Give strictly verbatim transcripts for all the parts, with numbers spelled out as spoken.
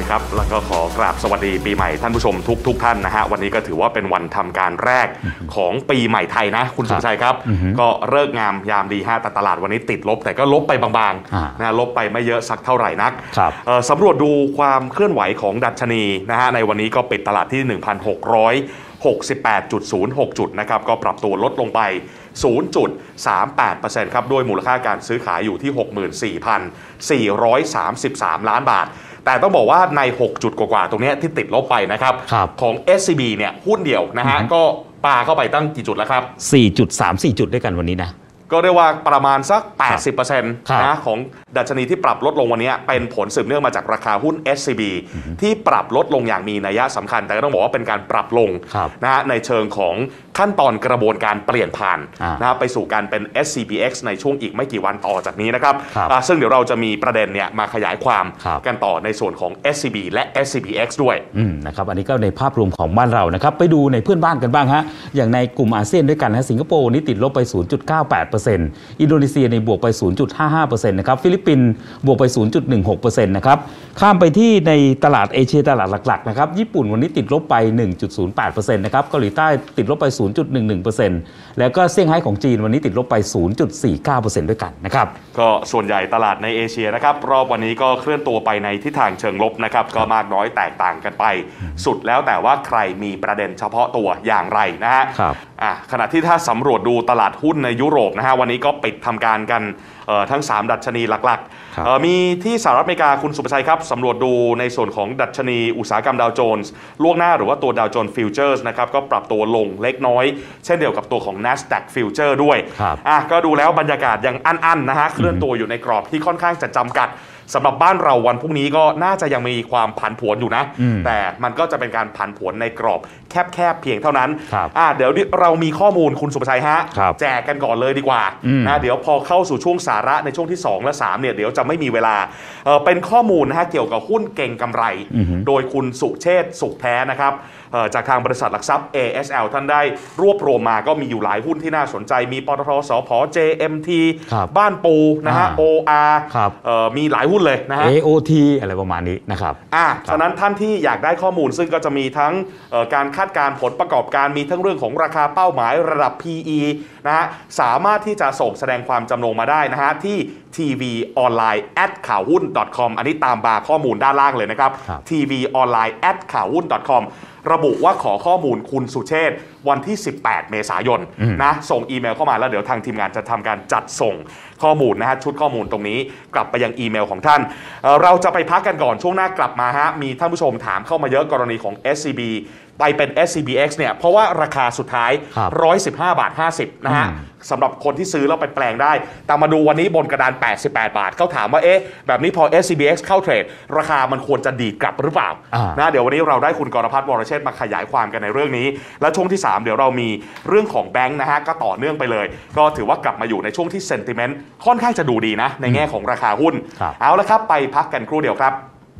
ดีครับแล้วก็ขอกราบสวัสดีปีใหม่ท่านผู้ชมทุกทุกท่านนะฮะวันนี้ก็ถือว่าเป็นวันทำการแรกของปีใหม่ไทยนะคุณสุชัยครับก็เลิกงามยามดีฮะแต่ตลาดวันนี้ติดลบแต่ก็ลบไปบางๆนะลบไปไม่เยอะสักเท่าไหร่นักสำรวจดูความเคลื่อนไหวของดัชนีนะฮะในวันนี้ก็ปิดตลาดที่ หนึ่งพันหกร้อยหกสิบแปดจุดศูนย์หก จุดนะครับก็ปรับตัวลดลงไป ศูนย์จุดสามแปดเปอร์เซ็นต์ ครับด้วยมูลค่าการซื้อขายอยู่ที่ หกหมื่นสี่พันสี่ร้อยสามสิบสาม ล้านบาทแต่ต้องบอกว่าในหกจุดกว่าๆตรงนี้ที่ติดลบไปนะครับของ เอส ซี บี เนี่ยหุ้นเดียวนะฮะก็ปาเข้าไปตั้งกี่จุดแล้วครับสี่จุดสามสี่ จุดด้วยกันวันนี้นะก็เรียกว่าประมาณสัก แปดสิบเปอร์เซ็นต์ นะของดัชนีที่ปรับลดลงวันนี้เป็นผลสืบเนื่องมาจากราคาหุ้น เอส ซี บี ที่ปรับลดลงอย่างมีนัยสำคัญแต่ก็ต้องบอกว่าเป็นการปรับลงนะฮะในเชิงของขั้นตอนกระบวนการเปลี่ยนผ่านนะฮะไปสู่การเป็น เอส ซี บี เอ็กซ์ ในช่วงอีกไม่กี่วันต่อจากนี้นะครับซึ่งเดี๋ยวเราจะมีประเด็นเนี่ยมาขยายความกันต่อในส่วนของ เอส ซี บี และ เอส ซี บี เอ็กซ์ ด้วยนะครับอันนี้ก็ในภาพรวมของบ้านเรานะครับไปดูในเพื่อนบ้านกันบ้างฮะอย่างในกลุ่มอาเซียนด้วยกันนะสิงคโปร์นี่ติดลบไป ศูนย์จุดเก้าแปดเปอร์เซ็นต์ อินโดนีเซียในบวกไป ศูนย์จุดห้าห้าเปอร์เซ็นต์ นะครับฟิลิปปินส์บวกไป ศูนย์จุดหนึ่งหกเปอร์เซ็นต์ นะครับข้ามไปที่ในตลาดเอเชียตลาดหลักๆนะครับญี่ปุ่นวันนี้ติดลบไป หนึ่งจุดศูนย์แปดเปอร์เซ็นต์ นะครับเกาหลีใต้ติดลบไป ศูนย์จุดหนึ่งหนึ่งเปอร์เซ็นต์ แล้วก็เซี่ยงไฮ้ของจีนวันนี้ติดลบไป ศูนย์จุดสี่เก้าเปอร์เซ็นต์ ด้วยกันนะครับก็ส่วนใหญ่ตลาดในเอเชียนะครับรอบวันนี้ก็เคลื่อนตัวไปในทิศทางเชิงลบนะครับก็มากน้อยแตกต่างกันไปสุดแล้วแต่ว่าใครมีประเด็นเฉพาะตัวอย่างไรนะฮะอ่ะขณะที่ถ้าสำรวจดูตลาดหุ้นในยุโรปนะฮะวันนี้ก็ปิดทำการกันทั้งสามดัชนีหลักๆมีที่สหรัฐอเมริกาคุณสุภชัยครับสำรวจดูในส่วนของดัชนีอุตสาหกรรมดาวโจนส์ล่วงหน้าหรือว่าตัวดาวโจนส์ฟิวเจอร์สนะครับก็ปรับตัวลงเล็กน้อยเช่นเดียวกับตัวของ NASDAQ Future ด้วยอ่ะก็ดูแล้วบรรยากาศยังอั้นๆนะฮะเคลื่อนตัวอยู่ในกรอบที่ค่อนข้างจะจำกัดสำหรับบ้านเราวันพรุ่งนี้ก็น่าจะยังมีความผันผวนอยู่นะแต่มันก็จะเป็นการผันผวนในกรอบแคบๆเพียงเท่านั้นอ่ะเดี๋ยวเรามีข้อมูลคุณสุภชัยฮะแจกกันก่อนเลยดีกว่านะเดี๋ยวพอเข้าสู่ช่วงสาระในช่วงที่สองและสามเนี่ยเดี๋ยวจะไม่มีเวลาเ, เป็นข้อมูลนะฮะเกี่ยวกับหุ้นเก่งกำไรโดยคุณสุเชษฐ์สุขแท้นะครับจากทางบริษัทหลักทรัพย์ เอ เอส แอล ท่านได้รวบรวมมาก็มีอยู่หลายหุ้นที่น่าสนใจมีปตท.สผ. เจ เอ็ม ที บ้านปูนะฮะ โอ อาร์ มีหลายหุ้นเลยนะฮะเอ โอ ที อะไรประมาณนี้นะครับอ่ะฉะนั้นท่านที่อยากได้ข้อมูลซึ่งก็จะมีทั้งการคาดการณ์ผลประกอบการมีทั้งเรื่องของราคาเป้าหมายระดับ พี อี นะฮะสามารถที่จะส่งแสดงความจำนงมาได้นะฮะที่ ที วี ออนไลน์ แอท ข่าวหุ้น ดอท คอม อันนี้ตามบาร์ข้อมูลด้านล่างเลยนะครับ ที วี ออนไลน์ แอท ข่าวหุ้น ดอท คอม ระบุว่าขอข้อมูลคุณสุเชษฐ์วันที่สิบแปดเมษายนนะส่งอีเมลเข้ามาแล้วเดี๋ยวทางทีมงานจะทำการจัดส่งข้อมูลนะฮะชุดข้อมูลตรงนี้กลับไปยังอีเมลของท่าน เอ่อ เราจะไปพักกันก่อนช่วงหน้ากลับมาฮะมีท่านผู้ชมถามเข้ามาเยอะกรณีของ เอส ซี บี ไปเป็น เอส ซี บี เอ็กซ์ เนี่ยเพราะว่าราคาสุดท้ายหนึ่งร้อยสิบห้าบาทห้าสิบนะฮะสำหรับคนที่ซื้อแล้วไปแปลงได้แต่มาดูวันนี้บนกระดานแปดสิบแปดบาทเขาถามว่าเอ๊ะแบบนี้พอ เอส ซี บี เอ็กซ์ เข้าเทรดราคามันควรจะดีดกลับหรือเปล่านะเดี๋ยววันนี้เราได้คุณกรพัฒน์วรเชษฐ์มาขยายความกันในเรื่องนี้และช่วงที่สามเดี๋ยวเรามีเรื่องของแบงค์นะฮะก็ต่อเนื่องไปเลยก็ถือว่ากลับมาอยู่ในช่วงที่เซนติเมนต์ค่อนข้างจะดูดีนะในแง่ของราคาหุ้นเอาละครับไปพักกันครู่เดียวครับ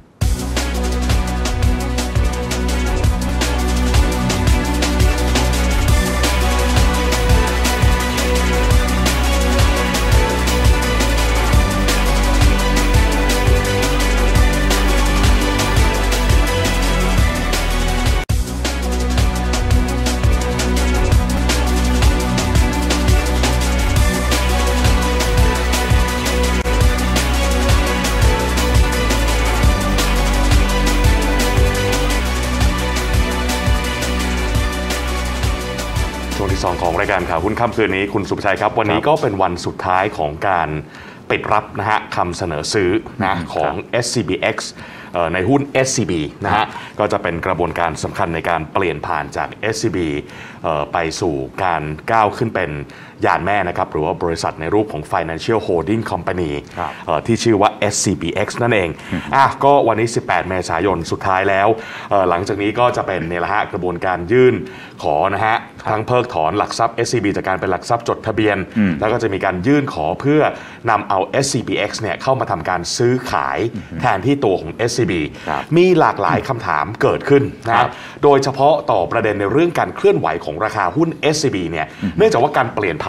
ของรายการข่าวหุ้นค่ำคืนนี้คุณสุภชัยครับวันนี้ก็เป็นวันสุดท้ายของการปิดรับนะฮะคำเสนอซื้อนะของ เอส ซี บี เอ็กซ์ ในหุ้น เอส ซี บี นะฮะก็จะเป็นกระบวนการสำคัญในการเปลี่ยนผ่านจาก เอส ซี บี ไปสู่การก้าวขึ้นเป็นยานแม่นะครับหรือว่าบริษัทในรูปของ Financial Holding Company ที่ชื่อว่า เอส ซี บี เอ็กซ์ นั่นเองอ่ะก็วันนี้สิบแปดเมษายนสุดท้ายแล้วหลังจากนี้ก็จะเป็นเนี่ยแหละฮะกระบวนการยื่นขอนะฮะทั้งเพิกถอนหลักทรัพย์ เอส ซี บี จากการเป็นหลักทรัพย์จดทะเบียนแล้วก็จะมีการยื่นขอเพื่อนำเอา เอส ซี บี เอ็กซ์ เนี่ยเข้ามาทำการซื้อขายแทนที่ตัวของ เอส ซี บี มีหลากหลายคำถามเกิดขึ้นนะครับโดยเฉพาะต่อประเด็นในเรื่องการเคลื่อนไหวของราคาหุ้น เอส ซี บี เนี่ยเนื่องจากว่าการเปลี่ยนผ่าน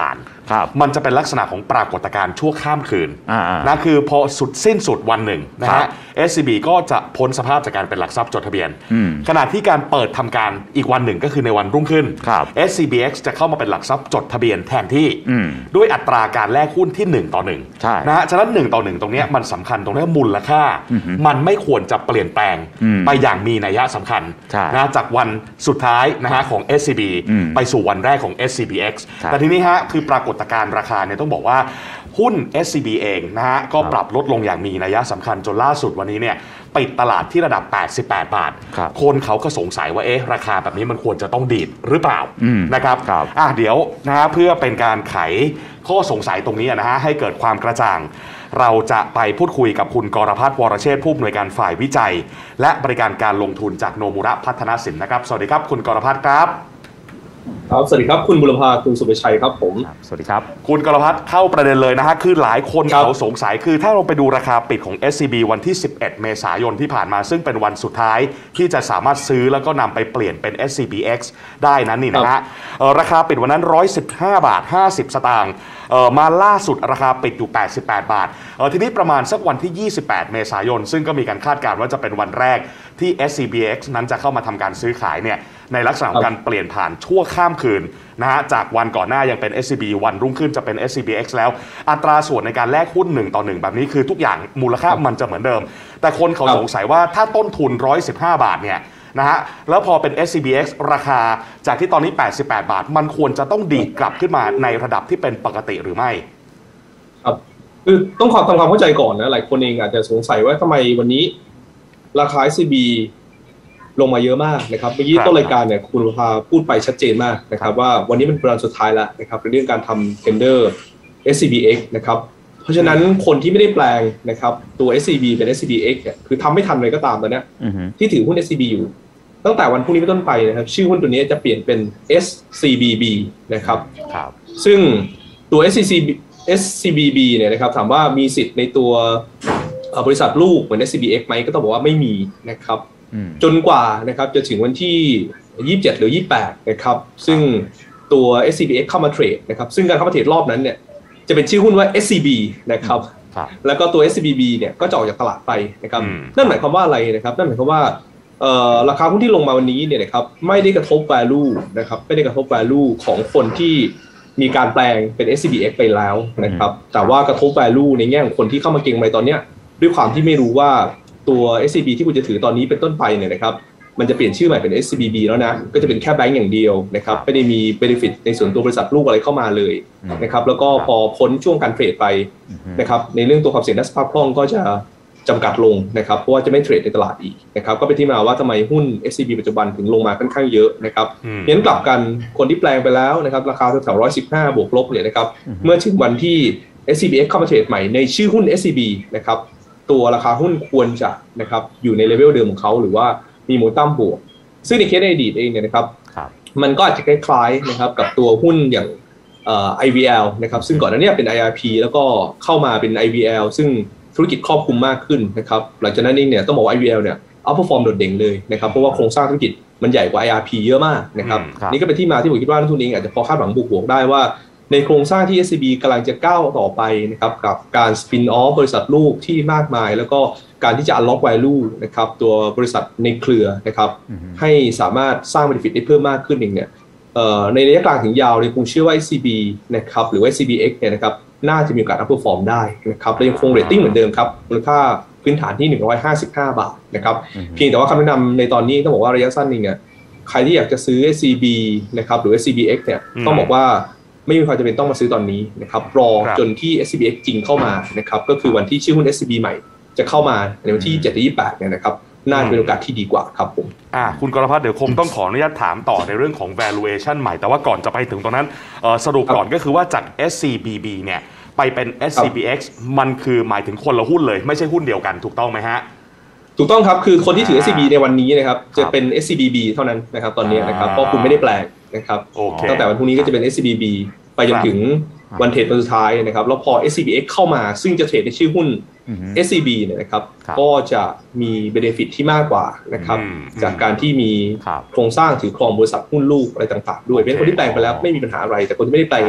มันจะเป็นลักษณะของปรากฏการณ์ชั่วข้ามคืนนะคือพอสุดสิ้นสุดวันหนึ่งนะฮะ เอส ซี บี ก็จะพ้นสภาพจากการเป็นหลักทรัพย์จดทะเบียนขณะที่การเปิดทำการอีกวันหนึ่งก็คือในวันรุ่งขึ้น เอส ซี บี เอ็กซ์ จะเข้ามาเป็นหลักทรัพย์จดทะเบียนแทนที่ด้วยอัตราการแลกหุ้นที่หนึ่งต่อหนึ่งนะฮะฉะนั้นหนึ่งต่อหนึ่งตรงนี้มันสำคัญตรงนี้มูลค่ามันไม่ควรจะเปลี่ยนแปลงไปอย่างมีนัยสำคัญนะจากวันสุดท้ายนะฮะของ เอส ซี บี ไปสู่วันแรกของ เอส ซี บี เอ็กซ์ แต่ทีนี้ฮะคือปรากฏการณ์ราคาเนี่ยต้องบอกว่าหุ้น เอส ซี บี เองนะฮะก็ปรับลดลงอย่างมีนัยสำคัญจนล่าสุดวันนี้เนี่ยปิดตลาดที่ระดับแปดสิบแปดบาทคนเขาก็สงสัยว่าเอ๊ะราคาแบบนี้มันควรจะต้องดีดหรือเปล่านะครับอ่ะเดี๋ยวนะฮะเพื่อเป็นการไขข้อสงสัยตรงนี้นะฮะให้เกิดความกระจ่างเราจะไปพูดคุยกับคุณกรพัฒน์วรเชษฐ์ผู้อำนวยการฝ่ายวิจัยและบริการการลงทุนจากโนมุระพัฒนสินนะครับสวัสดีครับคุณกรพัฒน์ครับครับสวัสดีครับคุณบุรพาคุณสุภชัยครับผมสวัสดีครับคุณกรพัฒน์เข้าประเด็นเลยนะฮะคือหลายคนเขาสงสัยคือถ้าเราไปดูราคาปิดของ เอส ซี บี วันที่สิบเอ็ดเมษายนที่ผ่านมาซึ่งเป็นวันสุดท้ายที่จะสามารถซื้อแล้วก็นำไปเปลี่ยนเป็น เอส ซี บี เอ็กซ์ ได้นั้นนี่นะฮะราคาปิดวันนั้นหนึ่งร้อยสิบห้าบาทห้าสิบสตางค์มาล่าสุดราคาปิดอยู่แปดสิบแปดบาททีนี้ประมาณสักวันที่ยี่สิบแปดเมษายนซึ่งก็มีการคาดการณ์ว่าจะเป็นวันแรกที่ เอส ซี บี เอ็กซ์ นั้นจะเข้ามาทำการซื้อขายเนี่ยในลักษณะของการเปลี่ยนผ่านชั่วข้ามคืนนะฮะจากวันก่อนหน้ายังเป็น เอส ซี บี วันรุ่งขึ้นจะเป็น เอส ซี บี เอ็กซ์ แล้วอัตราส่วนในการแลกหุ้นหนึ่งต่อหนึ่งแบบนี้คือทุกอย่างมูลค่ามันจะเหมือนเดิมแต่คนเขาสงสัยว่าถ้าต้นทุนหนึ่งร้อยสิบห้าบาทเนี่ยนะฮะแล้วพอเป็น เอส ซี บี เอ็กซ์ ราคาจากที่ตอนนี้แปดสิบแปดบาทมันควรจะต้องดีดกลับขึ้นมาในระดับที่เป็นปกติหรือไม่ครับคือต้องขอทำความเข้าใจก่อนนะหลายคนเองอาจจะสงสัยว่าทำไมวันนี้ราคา เอส ซี บี ลงมาเยอะมากนะครับเมื่อกี้ต้นรายการเนี่ยคุณพาพูดไปชัดเจนมากนะครับว่าวันนี้เป็นวันสุดท้ายแล้วนะครับในเรื่องการทำ tender เอส ซี บี เอ็กซ์ นะครับเพราะฉะนั้นคนที่ไม่ได้แปลงนะครับตัว เอส ซี บี เป็น เอส ซี บี เอ็กซ์ เนี่ยคือทำไม่ทันเลยก็ตามตอนนี้ที่ถือหุ้น เอส ซี บี อยู่ตั้งแต่วันพรุ่งนี้เป็นต้นไปนะครับชื่อหุ้นตัวนี้จะเปลี่ยนเป็น เอส ซี บี บี นะครับซึ่งตัว เอส ซี บี เอส ซี บี บี เนี่ยนะครับถามว่ามีสิทธิ์ในตัวบริษัทลูกเหมือน เอส ซี บี เอ็กซ์ ไหมก็ต้องบอกว่าไม่มีนะครับจนกว่านะครับจะถึงวันที่ยี่สิบเจ็ดหรือยี่สิบแปดนะครับซึ่งตัว เอส ซี บี เอ็กซ์ เข้ามาเทรดนะครับซึ่งการเข้ามาเทรดรอบนั้นเนี่ยจะเป็นชื่อหุ้นว่า เอส ซี บี นะครับแล้วก็ตัว เอส ซี บี บี เนี่ยก็จะออกจากตลาดไปนะครับนั่นหมายความว่าอะไรนะครับนั่นหมายความว่าราคาหุ้นที่ลงมาวันนี้เนี่ยนะครับไม่ได้กระทบ value นะครับไม่ได้กระทบ value ของคนที่มีการแปลงเป็น เอส ซี บี เอ็กซ์ ไปแล้วนะครับแต่ว่ากระทบ value ในแง่ของคนที่เข้ามาเก็งกำไรตอนเนี้ยด้วยความที่ไม่รู้ว่าตัว เอส ซี บี ที่คุณจะถือตอนนี้เป็นต้นไปเนี่ยนะครับมันจะเปลี่ยนชื่อใหม่เป็น เอส ซี บี บี แล้วนะก็จะเป็นแค่แบงก์อย่างเดียวนะครับไม่ได้มี benefit ในส่วนตัวบริษัทลูกอะไรเข้ามาเลยนะครับแล้วก็พอพ้นช่วงการเทรดไปนะครับในเรื่องตัวความเสี่ยงด้านสภาพคล่องก็จะจำกัดลงนะครับเพราะว่าจะไม่เทรดในตลาดอีกนะครับก็เป็นที่มาว่าทำไมหุ้น เอส ซี บี ปัจจุบันถึงลงมาค่อนข้างเยอะนะครับเน้นกลับกันคนที่แปลงไปแล้วนะครับราคาแถวๆหนึ่งร้อยสิบห้าบวกลบเนี่ยนะครับเมื่อถึงวันที่ เอส ซี บี เอ็กซ์ เข้ามาเทรดใหม่ในชื่อหุ้น เอส ซี บี นะครับตัวราคาหุ้นควรจะนะครับอยู่ในเลเวลเดิมของเขาหรือว่ามีโมเมนตัมบวกซึ่งในเคสในอดีตเองเนี่ยนะครับมันก็อาจจะคล้ายๆนะครับกับตัวหุ้นอย่างเอ่อ ไอ วี แอล นะครับซึ่งก่อนหน้านี้เป็น ไอ อาร์ พี แล้วก็เข้ามาเป็น ไอ วี แอล ซึ่งธุรกิจครอบคลุมมากขึ้นนะครับหลังจากนั้นเองเนี่ยต้องบอกว่า ไอ วี แอล เนี่ยเอาท์เพอร์ฟอร์มโดดเด่นเลยนะครับเพราะว่าโครงสร้างธุรกิจมันใหญ่กว่า ไอ อาร์ พี เยอะมากนะครับนี่ก็เป็นที่มาที่ผมคิดว่านักทุนเองอาจจะพอคาดหวังบวกๆได้ว่าในโครงสร้างที่ เอส ซี บี กำลังจะก้าวต่อไปนะครับกับการสปินออฟบริษัทลูกที่มากมายแล้วก็การที่จะ unlock value นะครับตัวบริษัทในเครือนะครับให้สามารถสร้าง benefit ได้เพิ่มมากขึ้นเองเนี่ยในระยะกลางถึงยาวเนี่ยคงเชื่อว่า เอส ซี บี นะครับหรือว่า เอส ซี บี เอ็กซ์ เนี่ยนะครับน่าจะมีโอกาส outperform ได้นะครับและยังคงเรตติ้งเหมือนเดิมครับมูลค่าพื้นฐานที่หนึ่งร้อยห้าสิบห้าบาทนะครับเพียงแต่ว่าคำแนะนำในตอนนี้ต้องบอกว่าระยะสั้นเองเนี่ยใครที่อยากจะซื้อ เอส ซี บี นะครับหรือ เอส ซี บี เอ็กซ์ เนี่ยต้องบอกว่าไม่มีความจำเป็นต้องมาซื้อตอนนี้นะครับรอจนที่ เอส ซี บี เอ็กซ์ จริงเข้ามานะครับก็คือวันที่ชื่อหุ้น เอส ซี บี ใหม่จะเข้ามาในวันที่ยี่สิบเจ็ดถึงยี่สิบแปดเนี่ยนะครับน่าจะเป็นโอกาสที่ดีกว่าครับผมอ่าคุณกรพัฒน์เดี๋ยวคงต้องขออนุญาตถามต่อในเรื่องของ valuation ใหม่แต่ว่าก่อนจะไปถึงตรงนั้นสรุปก่อนก็คือว่าจาก เอส ซี บี บี เนี่ยไปเป็น เอส ซี บี เอ็กซ์ มันคือหมายถึงคนละหุ้นเลยไม่ใช่หุ้นเดียวกันถูกต้องไหมฮะถูกต้องครับคือคนที่ถือ เอส ซี บี ในวันนี้นะครับจะเป็น เอส ซี บี บี เท่านั้นนะครับตอนนี้นะครับเพราะคุณไม่ได้แปลงนะครับตั้งแต่วันพรุ่งนี้ก็จะเป็น เอส ซี บี บี ไปจนถึงวันเทรดวันสุดท้ายนะครับแล้วพอ เอส ซี บี เอ็กซ์ เข้ามาซึ่งจะเทรดในชื่อหุ้น เอส ซี บี เนี่ยนะครับก็จะมี benefit ที่มากกว่านะครับจากการที่มีโครงสร้างถือครองบริษัทหุ้นลูกอะไรต่างๆด้วยเป็นคนที่แปลงไปแล้วไม่มีปัญหาอะไรแต่คนที่ไม่ได้แปลงเนี่ย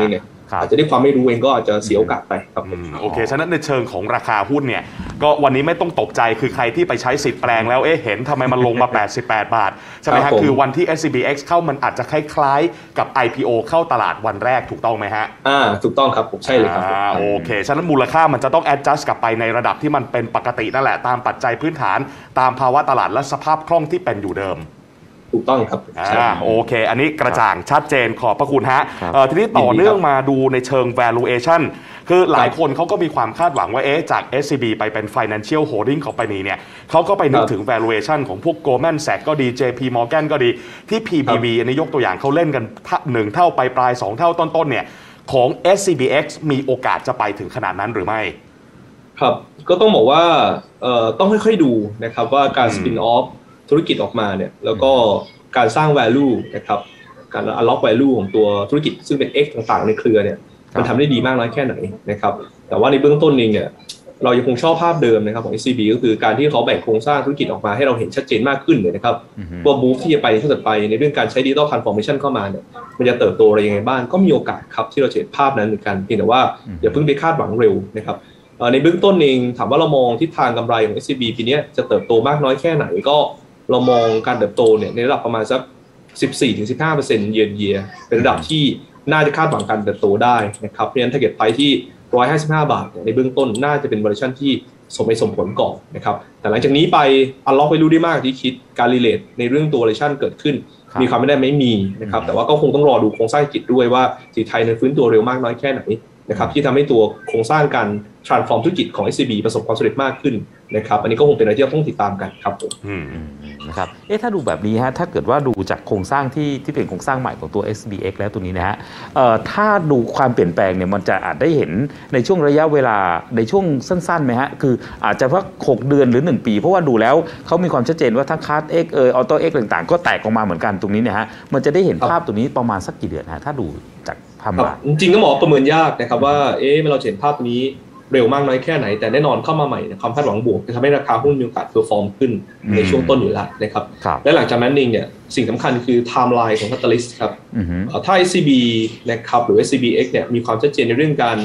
อาจจะด้วยความไม่รู้เองก็อาจจะเสียโอกาสไปครับโอเคฉะนั้นในเชิงของราคาหุ้นเนี่ยก็วันนี้ไม่ต้องตกใจคือใครที่ไปใช้สิทธิ์แปลงแล้วเอ๊ะเห็นทำไมมันลงมาแปดสิบแปดบาทใช่ไหมฮะคือวันที่ เอส ซี บี เอ็กซ์ เข้ามันอาจจะคล้ายๆกับ ไอ พี โอ เข้าตลาดวันแรกถูกต้องไหมฮะอ่าถูกต้องครับผมใช่เลยครับอ่าโอเคฉะนั้นมูลค่ามันจะต้อง adjust กลับไปในระดับที่มันเป็นปกตินั่นแหละตามปัจจัยพื้นฐานตามภาวะตลาดและสภาพคล่องที่เป็นอยู่เดิมถูกต้องครับอ่าโอเคอันนี้กระจ่างชัดเจนขอบพระคุณฮะทีนี้ต่อเนื่องมาดูในเชิง valuation คือหลายคนเขาก็มีความคาดหวังว่าเอ๊ะจาก เอส ซี บี ไปเป็น financial holding company เนี่ยเขาก็ไปนึกถึง valuation ของพวก Goldman Sachs ก็ดี เจ พี Morgan ก็ดีที่ พี บี วี อันนี้ยกตัวอย่างเขาเล่นกันหนึ่งเท่าไปปลายสองเท่าต้นๆเนี่ยของ เอส ซี บี เอ็กซ์ มีโอกาสจะไปถึงขนาดนั้นหรือไม่ครับก็ต้องบอกว่าเอ่อต้องค่อยๆดูนะครับว่าการ spin off ธุรกิจออกมาเนี่ยแล้วก็การสร้าง value นะครับการ unlock value ของตัวธุรกิจซึ่งเป็น X ต่างๆในเครือเนี่ยมันทำได้ดีมากน้อยแค่ไหนนะครับแต่ว่าในเบื้องต้นเองเนี่ยเรายังคงชอบภาพเดิมนะครับของ เอส ซี บี ก็คือการที่เขาแบ่งโครงสร้างธุรกิจออกมาให้เราเห็นชัดเจนมากขึ้นเลยนะครับว่า move ที่จะไปในขั้นต่อไปในเรื่องการใช้ digital transformation เข้ามาเนี่ยมันจะเติบโตอะไรยังไงบ้างก็มีโอกาสครับที่เราจะเห็นภาพนั้นเหมือนกันเพียงแต่ว่าอย่าเพิ่งไปคาดหวังเร็วนะครับในเบื้องต้นเองถามว่าเรามองทิศทางกำไรของ เอส ซี บี ปีนี้จะเติบโตมากน้อยแค่ไหนก็เรามองการเติบโตเนี่ยในระดับประมาณสัก สิบสี่ถึงสิบห้าเปอร์เซ็นต์ year year เป็นระดับที่น่าจะคาดหวังการเติบโตได้นะครับเพราะฉะนั้น target price ที่หนึ่งร้อยห้าสิบห้าบาทในเบื้องต้นน่าจะเป็น valuation ที่สมเหตุสมผลก่อนนะครับแต่หลังจากนี้ไป unlock value ได้มากที่คิดการ relate ในเรื่องตัว valuation เกิดขึ้นมีความไม่ได้ไม่มีนะครับแต่ว่าก็คงต้องรอดูโครงสร้างธุรกิจด้วยว่าเศรษฐกิจไทยนั้นฟื้นตัวเร็วมากน้อยแค่ไหนนะครับที่ทำให้ตัวโครงสร้างการ transform ธุรกิจของ เอส ซี บี ประสบความสำเร็จมากขึ้นนะครับอันนี้ก็คงเป็นอะไรที่เราต้องติดตามกันครับผมนะครับเอ๊ะถ้าดูแบบนี้ฮะถ้าเกิดว่าดูจากโครงสร้างที่ที่เป็นโครงสร้างใหม่ของตัว เอส บี เอ็กซ์ แล้วตัวนี้นะฮะเอ่อถ้าดูความเปลี่ยนแปลงเนี่ยมันจะอาจได้เห็นในช่วงระยะเวลาในช่วงสั้นๆไหมฮะคืออาจจะสักหกเดือนหรือหนึ่งปีเพราะว่าดูแล้วเขามีความชัดเจนว่าทั้งคาร์ด X เอ่อออโต้ X ต่างๆก็แตกออกมาเหมือนกันตรงนี้เนี่ยฮะมันจะได้เห็นภาพตัวนี้ประมาณสักกี่เดือนฮะถ้าดูจากภาพมาจริงๆก็หมอประเมินยากนะครับว่าเอ๊ะเราเห็นภาพนี้เร็วมากน้อยแค่ไหนแต่แน่นอนเข้ามาใหม่ความคาดหวังบวกจะทำให้ราคาหุ้นมีโอกาสเพอร์ฟอร์มขึ้นในช่วงต้นอยู่แล้วนะครับและหลังจากนั้นเองเนี่ยสิ่งสำคัญคือไทม์ไลน์ของ Catalyst ครับถ้า เอส ซี บี นะครับหรือ เอส ซี บี เอ็กซ์ เนี่ยมีความชัดเจนในเรื่องการ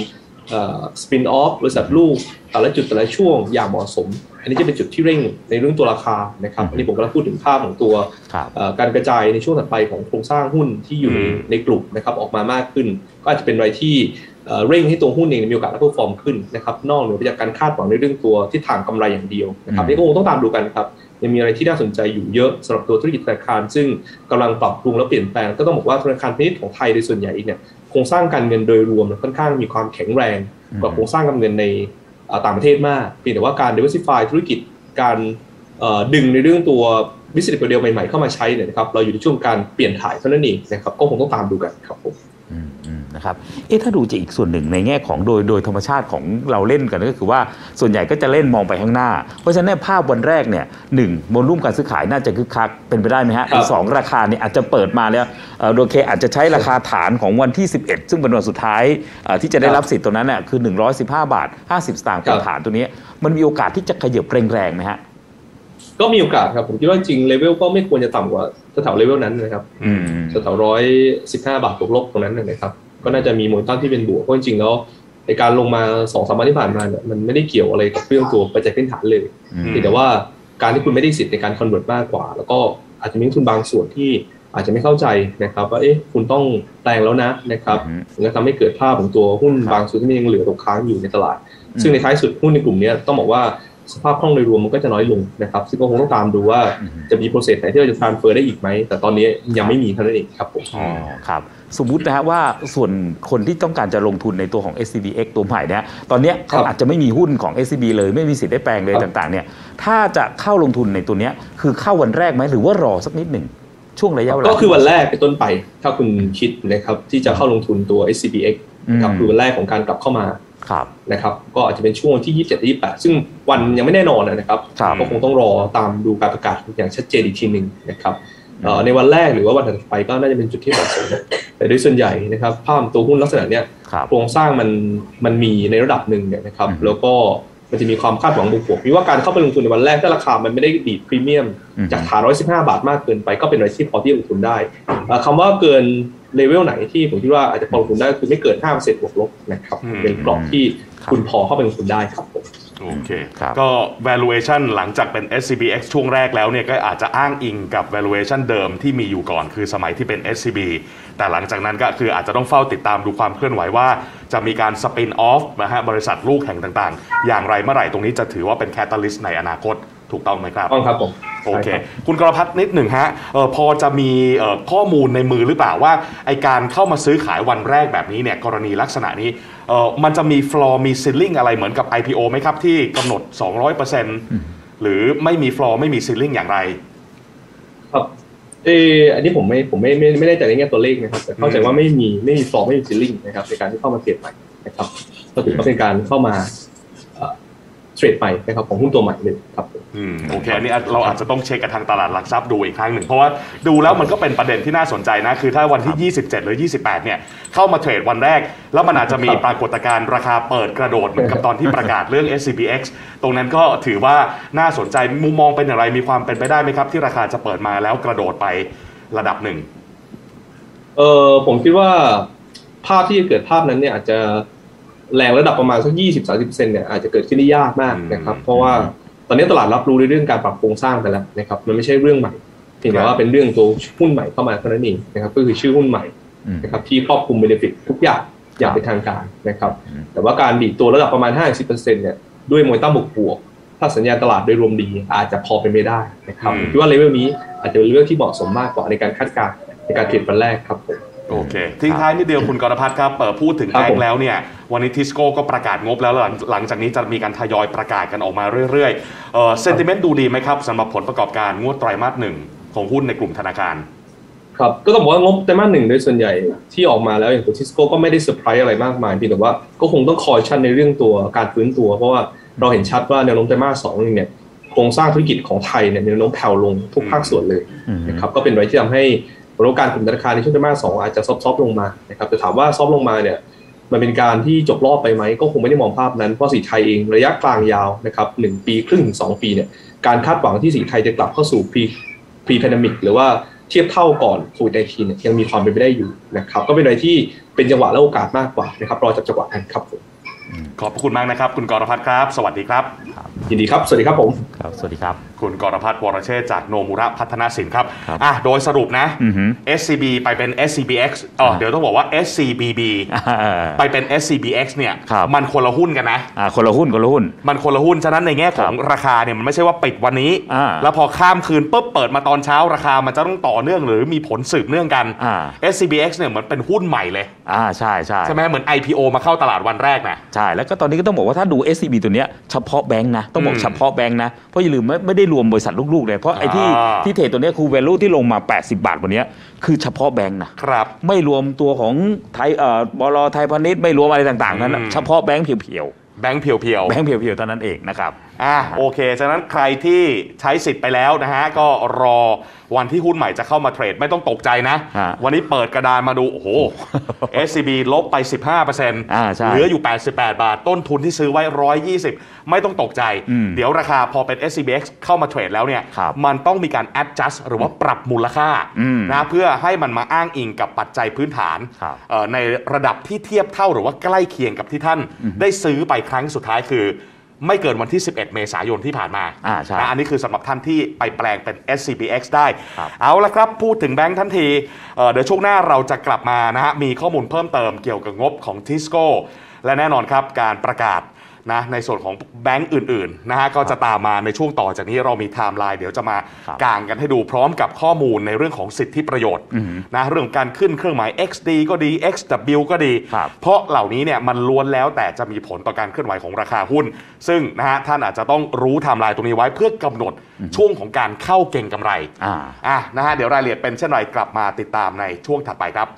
spin off บริษัทลูกแต่ละจุดแต่ละช่วงอย่างเหมาะสมอันนี้จะเป็นจุดที่เร่งในเรื่องตัวราคานะครับอันนี้ผมกำลังพูดถึงภาพของตัวการกระจายในช่วงถัดไปของโครงสร้างหุ้นที่อยู่ในในกลุ่มนะครับออกมามากขึ้นก็อาจจะเป็นอะไรที่เร่งให้ตัวหุ้นเองมีโอกาสเพอร์ฟอร์มขึ้นนะครับนอกเหนือไปจากการคาดหวังในเรื่องตัวทิศทางกำไรอย่างเดียวนะครับนี่ก็คงต้องตามดูกันครับยังมีอะไรที่น่าสนใจอยู่เยอะสำหรับตัวธุรกิจธนาคารซึ่งกำลังปรับปรุงและเปลี่ยนแปลงก็ต้องบอกว่าธนาคารพาณิชย์ของไทยโดยส่วนใหญ่เนี่ยโครงสร้างการเงินโดยรวมค่อนข้างมีความแข็งแรงกว่าโครงสร้างการเงินในต่างประเทศมากเพียงแต่ว่าการ diversify ธุรกิจการดึงในเรื่องตัว business model ใหม่ๆเข้ามาใช้เนี่ยนะครับเราอยู่ในช่วงการเปลี่ยนถ่ายเท่านั้นเองนะครับก็คงต้องตามดูกันครับผมนะครับเอ๊ะถ้าดูจากอีกส่วนหนึ่งในแง่ของโดยโดยธรรมชาติของเราเล่นกันก็คือว่าส่วนใหญ่ก็จะเล่นมองไปข้างหน้าเพราะฉะนั้นภาพวันแรกเนี่ยหนึ่งโวลุ่มการซื้อขายน่าจะคึกคักเป็นไปได้ไหมฮะสองราคาเนี่ยอาจจะเปิดมาแล้วโดยเคอาจจะใช้ราคาฐานของวันที่สิบเอ็ดซึ่งเป็นวันสุดท้ายที่จะได้รับสิทธิ์ตัวนั้นเนี่ยคือหนึ่งร้อยสิบห้าบาทห้าสิบสตางค์เป็นฐานตัวนี้มันมีโอกาสที่จะขยับแรงๆไหมฮะก็มีโอกาสครับผมคิดว่าจริงเลเวลก็ไม่ควรจะต่ำกว่าแถวเลเวลนั้นนะครับแถวร้อยสิบห้าบาทบวกลบตรงนั้นนะครับก็น่าจะมีโมเมนตัมที่เป็นบวกเพราะจริงๆแล้วในการลงมา สองถึงสาม วันที่ผ่านมาเนี่ยมันไม่ได้เกี่ยวอะไรกับเรื่องตัวปัจจัยพื้นฐานเลยแต่ว่าการที่คุณไม่ได้สิทธิ์ในการคอนเวิร์ตมากกว่าแล้วก็อาจจะมีทุนบางส่วนที่อาจจะไม่เข้าใจนะครับว่าเอ๊ะคุณต้องแปลงแล้วนะนะครับมันจะทำให้เกิดภาพของตัวหุ้นบางส่วนที่ยังเหลือตกค้างอยู่ในตลาดซึ่งในท้ายสุดหุ้นในกลุ่มนี้ต้องบอกว่าสภาพคล่องโดยรวมมันก็จะน้อยลงนะครับซึ่งก็คงต้องตามดูว่าจะมีโปรเซสไหนที่เราจะ transfer ได้อีกไหมแต่ตอนนี้ยังไม่มีเท่านั้นเองครับผมอ๋อครับสมมุตินะฮะว่าส่วนคนที่ต้องการจะลงทุนในตัวของ เอส ซี บี เอ็กซ์ ตัวใหม่เนี่ยตอนนี้เขาอาจจะไม่มีหุ้นของ เอส ซี บี เลยไม่มีสิทธิ์ได้แปลงเลยต่างๆเนี่ยถ้าจะเข้าลงทุนในตัวนี้คือเข้าวันแรกไหมหรือว่ารอสักนิดหนึ่งช่วงระยะเวลาก็คือวันแรกเป็นต้นไปถ้าคุณคิดนะครับที่จะเข้าลงทุนตัว เอส ซี บี เอ็กซ์ ครับคือวันแรกของการกลับเข้ามานะครับก็อาจจะเป็นช่วงที่ยี่สิบเจ็ดถึงยี่สิบแปดซึ่งวันยังไม่แน่นอนนะครับก็คงต้องรอตามดูการประกาศอย่างชัดเจนอีกทีนึงนะครับในวันแรกหรือว่าวันถัดไปก็น่าจะเป็นจุดที่เหมาะสมแต่โดยส่วนใหญ่นะครับภาพตัวหุ้นลักษณะเนี้ยโครงสร้างมันมันมีในระดับหนึ่งเนี่ยนะครับแล้วก็มันจะมีความคาดหวังบวกๆมีว่าการเข้าไปลงทุนในวันแรกถ้าราคามันไม่ได้ดีดพรีเมียมจากฐานหนึ่งร้อยสิบห้าบาทมากเกินไปก็เป็นอะไรที่พอที่จะลงทุนได้คำว่าเกินเลเวลไหนที่ผมคิดว่าอาจจะพอลงทุนได้คือไม่เกิน ห้าเปอร์เซ็นต์ บวกลบนะครับเป็นกรอบที่คุณพอเข้าไปลงทุนได้ครับผมโอเคก็ valuation หลังจากเป็น เอส ซี บี เอ็กซ์ ช่วงแรกแล้วเนี่ยก็อาจจะอ้างอิงกับ valuation เดิมที่มีอยู่ก่อนคือสมัยที่เป็น เอส ซี บี แต่หลังจากนั้นก็คืออาจจะต้องเฝ้าติดตามดูความเคลื่อนไหวว่าจะมีการ spin off นะฮะบริษัทลูกแห่งต่างๆอย่างไรเมื่อไหร่ตรงนี้จะถือว่าเป็น catalyst ในอนาคตถูกต้องไหมครับต้องครับผมโอเคคุณกรพัฒน์นิดหนึ่งฮะเออพอจะมีเอ่อข้อมูลในมือหรือเปล่าว่าไอการเข้ามาซื้อขายวันแรกแบบนี้เนี่ยกรณีลักษณะนี้เออมันจะมี floor มี ceiling อะไรเหมือนกับ ไอ พี โอ ไหมครับที่กำหนด สองร้อยเปอร์เซ็นต์ หรือไม่มี floor ไม่มี ceiling อย่างไรครับเอออันนี้ผมไม่ผมไม่ไม่ไม่ได้ใจในแง่ตัวเลขนะครับแต่เข้าใจว่าไม่มีไม่มี floor ไม่มี ceiling นะครับในการที่เข้ามาเทรดใหม่นะครับก็ถือว่าเป็นการเข้ามาเทรดใหม่นะครับของหุ้นตัวใหม่หนึ่งครับอืมโอเคอันนี้เราอาจจะต้องเช็คกับทางตลาดหลักทรัพย์ดูอีกครั้งหนึ่งเพราะว่าดูแล้วมันก็เป็นประเด็นที่น่าสนใจนะคือถ้าวันที่ยี่สิบเจ็ดหรือยี่สิบแปดเนี่ยเข้ามาเทรดวันแรกแล้วมันอาจจะมีปรากฏการณ์ราคาเปิดกระโดดเหมือนกับตอนที่ประกาศเรื่อง เอส ซี บี เอ็กซ์ ตรงนั้นก็ถือว่าน่าสนใจมุมมองเป็นอย่างไรมีความเป็นไปได้ไหมครับที่ราคาจะเปิดมาแล้วกระโดดไประดับหนึ่งเออผมคิดว่าภาพที่จะเกิดภาพนั้นเนี่ยอาจจะแรงระดับประมาณสัก ยี่สิบถึงสามสิบเปอร์เซ็นต์ เนี่ยอาจจะเกิดขึ้นได้ยากมากนะครับเพราะว่าตอนนี้ตลาดรับรู้ในเรื่องการปรับโครงสร้างไปแล้วนะครับมันไม่ใช่เรื่องใหม่เพียงแต่ว่าเป็นเรื่องตัวหุ้นใหม่เข้ามาเท่านั้นเองนะครับก็คือชื่อหุ้นใหม่นะครับที่ครอบคลุมเบเนฟิตทุกอย่างอย่างเป็นทางการนะครับแต่ว่าการดีดตัวระดับประมาณ ห้าสิบเปอร์เซ็นต์ เนี่ยด้วยโมเมนตัมบวกๆถ้าสัญญาณตลาดโดยรวมดีอาจจะพอเป็นไปได้นะครับคิดว่าเลเวลนี้อาจจะเป็นเรื่องที่เหมาะสมมากกว่าในการคาดการณ์ในการเทรดวันแรกครับผมโอเคทิ้งท้ายนิดเดียวคุณกรพัฒน์ครับเปิดพูดถึงแบงค์แล้วเนี่ยวันนี้ทิสโก้ก็ประกาศงบแล้วหลังจากนี้จะมีการทยอยประกาศกันออกมาเรื่อยๆเอ่อเซนติเมนต์ดูดีไหมครับสำหรับผลประกอบการงวดไตรมาสหนึ่งของหุ้นในกลุ่มธนาคารครับก็ต้องบอกว่างบไตรมาสหนึ่งโดยส่วนใหญ่ที่ออกมาแล้วอย่างตัวทิสโก้ก็ไม่ได้เซอร์ไพรส์อะไรมากมายเพียงแต่ว่าก็คงต้องคอยชั่นในเรื่องตัวการฟื้นตัวเพราะว่าเราเห็นชัดว่าแนวโน้มไตรมาสสองเนี่ยโครงสร้างธุรกิจของไทยเนี่ยแนวโน้มแผ่วลงทุกภาคส่วนเลยนะครับก็เป็นอะไรที่ทำให้ผลประกอบการกลุ่มธนาคารในช่วงไตรมาสสองอาจจะซอฟต์ลงมานะครับแต่ถามว่าซอฟต์ลงมาเนี่ยมันเป็นการที่จบรอบไปไหมก็คงไม่ได้มองภาพนั้นเพราะสีไทยเองระยะกลางยาวนะครับหนึ่งปีครึ่งถึงสองปีเนี่ยการคาดหวังที่สีไทยจะกลับเข้าสู่ pre pre pandemic หรือว่าเทียบเท่าก่อนโควิด สิบเก้า เนี่ยยังมีความเป็นไปได้อยู่นะครับก็เป็นอะไรที่เป็นจังหวะและโอกาสมากกว่านะครับรอจับจังหวะกันครับขอบคุณมากนะครับคุณกรพัฒน์ครับสวัสดีครับยินดีครับสวัสดีครับผมครับสวัสดีครับคุณกรพัฒน์วรเชษฐ์จากโนมุระพัฒนาสินครับอ่ะโดยสรุปนะ เอส ซี บี ไปเป็น เอส ซี บี เอ็กซ์ อ๋อเดี๋ยวต้องบอกว่า เอส ซี บี บี ไปเป็น เอส ซี บี เอ็กซ์ เนี่ยมันคนละหุ้นกันนะอ่าคนละหุ้นคนละหุ้นมันคนละหุ้นฉะนั้นในแง่ของราคาเนี่ยมันไม่ใช่ว่าปิดวันนี้แล้วพอข้ามคืนปุ๊บเปิดมาตอนเช้าราคามันจะต้องต่อเนื่องหรือมีผลสืบเนื่องกัน เอส ซี บี เอ็กซ์ เนี่ยเหมือนเป็นหุ้นใหม่เลยอ่าใช่ใช่ใช่ไหมเหมือน ไอ พี โอ มาเข้าตลาดวันแรกนะใช่แล้วก็ตอนนี้ก็ต้องบอกว่าถ้าดู เอส ซี บี ตัวเนี้ยเฉพาะแบงค์นะต้องบอกเฉพาะแบงค์นะเพราะอย่าลืมไม่ไม่ได้รวมบริษัทลูกๆเลยเพราะไอ้ที่ที่เทรดตัวนี้คือ value ที่ลงมาแปดสิบบาทวันนี้คือเฉพาะแบงค์นะครับไม่รวมตัวของไทยเอ่อบล.ไทยพาณิชย์ไม่รวมอะไรต่างๆนั้นเฉพาะแบงค์เพียวๆแบงค์เพียวๆแบงค์เพียวๆเท่านั้นเองนะครับอ่ะโอเคฉะนั้นใครที่ใช้สิทธิ์ไปแล้วนะฮะก็รอวันที่หุ้นใหม่จะเข้ามาเทรดไม่ต้องตกใจนะวันนี้เปิดกระดานมาดูโอ้โห เอส ซี บี ลบไป สิบห้าเปอร์เซ็นต์อ่าใช่เหลืออยู่แปดสิบแปดบาทต้นทุนที่ซื้อไว้หนึ่งร้อยยี่สิบไม่ต้องตกใจเดี๋ยวราคาพอเป็น เอส ซี บี เอ็กซ์ เข้ามาเทรดแล้วเนี่ยมันต้องมีการ adjust หรือว่าปรับมูลค่านะเพื่อให้มันมาอ้างอิงกับปัจจัยพื้นฐานในระดับที่เทียบเท่าหรือว่าใกล้เคียงกับที่ท่านได้ซื้อไปครั้งสุดท้ายคือไม่เกินวันที่สิบเอ็ดเมษายนที่ผ่านมาอ่าใช่นะอันนี้คือสำหรับท่านที่ไปแปลงเป็น เอส ซี บี เอ็กซ์ ได้เอาละครับพูดถึงแบงค์ทันทีเเดี๋ยวช่วงหน้าเราจะกลับมานะฮะมีข้อมูลเพิ่มเติมเกี่ยวกับงบของ Tisco และแน่นอนครับการประกาศนะในส่วนของแบงก์อื่นๆนะฮะก็จะตามมาในช่วงต่อจากนี้เรามีไทม์ไลน์เดี๋ยวจะมากางกันให้ดูพร้อมกับข้อมูลในเรื่องของสิทธิประโยชน์นะเรื่องการขึ้นเครื่องหมาย เอ็กซ์ ดี ก็ดี เอ็กซ์ ดับเบิลยู ก็ดีเพราะเหล่านี้เนี่ยมันล้วนแล้วแต่จะมีผลต่อการเคลื่อนไหวของราคาหุ้นซึ่งนะฮะท่านอาจจะต้องรู้ไทม์ไลน์ตรงนี้ไว้เพื่อกำหนดช่วงของการเข้าเก็งกำไรอ่านะฮะเดี๋ยวรายละเอียดเป็นเช่นไรกลับมาติดตามในช่วงถัดไปครับ